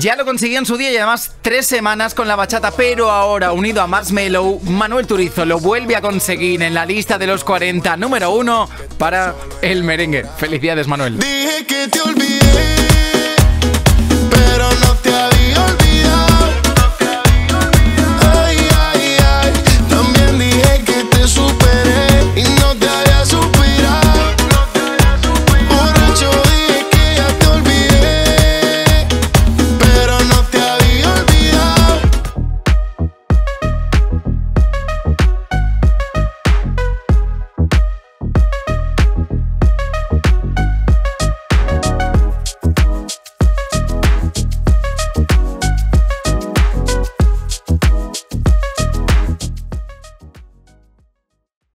Ya lo consiguió en su día y además 3 semanas con la bachata, pero ahora, unido a Marshmello, Manuel Turizo lo vuelve a conseguir en la lista de los 40, número 1 para el merengue. Felicidades, Manuel. Dije que te olvidé.